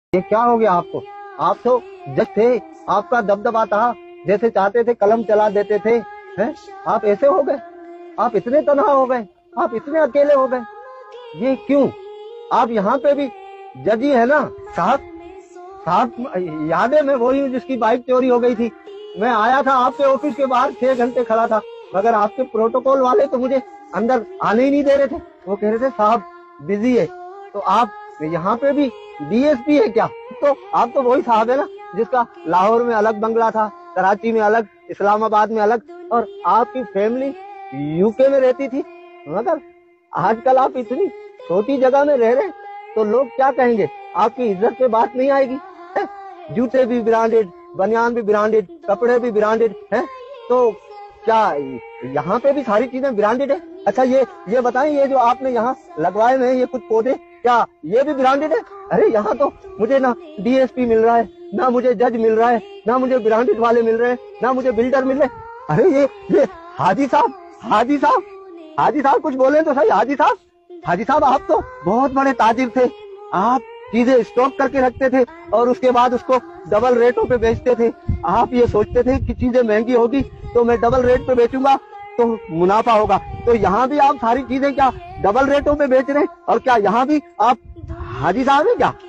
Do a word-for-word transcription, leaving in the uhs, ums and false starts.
یہ کیا ہو گیا آپ کو؟ آپ تو جج تھے، آپ کا دبدبا تھا، جیسے چاہتے تھے قلم چلا دیتے تھے، ہیں؟ آپ ایسے ہو گئے، آپ اتنے تنہا ہو گئے، آپ اتنے اکیلے ہو گئے، یہ کیوں؟ آپ یہاں پہ بھی جج ہی ہے نا صاحب؟ صاحب یاد ہے میں وہی ہوں جس کی بائک چوری ہو گئی تھی، میں آیا تھا آپ کے آفس کے باہر چھ گھنٹے کھڑا تھا، مگر آپ کے پروٹوکول والے تو مجھے اندر آنے ہی نہیں دے رہے تھے، وہ کہہ رہے تھے صاحب بزی ہے۔ تو آپ یہاں پہ بھی ڈی ایس پی ہے کیا؟ تو آپ تو وہی صاحب ہے نا جس کا لاہور میں الگ بنگلہ تھا، کراچی میں الگ، اسلام آباد میں الگ، اور آپ کی فیملی یو کے میں رہتی تھی، مگر آج کل آپ اتنی چھوٹی جگہ میں رہ رہے تو لوگ کیا کہیں گے؟ آپ کی عزت پہ بات نہیں آئے گی؟ جوتے بھی برانڈیڈ، بنیان بھی برانڈیڈ، کپڑے بھی برانڈیڈ ہیں، تو کیا یہاں پہ بھی ساری چیزیں برانڈیڈ ہیں؟ اچھا یہ یہ بتائیں، یہ جو آپ نے یہاں لگوائے ہوئے ہیں یہ کچھ پودے، کیا یہ بھی برانڈیڈ ہے؟ ارے یہاں تو مجھے نہ ڈی ایس پی مل رہا ہے، نہ مجھے جج مل رہا ہے، نہ مجھے برانڈیڈ والے مل رہے ہیں، نہ مجھے بلڈر مل رہے ہیں۔ ارے یہ یہ حاجی صاحب حاجی صاحب حاجی صاحب کچھ بولیں تو صحیح۔ حاجی صاحب حاجی صاحب آپ تو بہت بڑے تاجر تھے، آپ چیزیں اسٹاک کر کے رکھتے تھے اور اس کے بعد اس کو ڈبل ریٹوں پہ بیچتے تھے۔ آپ یہ سوچتے تھے کہ چیزیں مہنگی ہوگی تو میں ڈبل ریٹ پہ بیچوں گا تو منافع ہوگا، تو یہاں بھی آپ ساری چیزیں کیا ڈبل ریٹوں پہ بیچ رہے ہیں؟ اور کیا یہاں بھی آپ حاجی صاحب ہیں کیا؟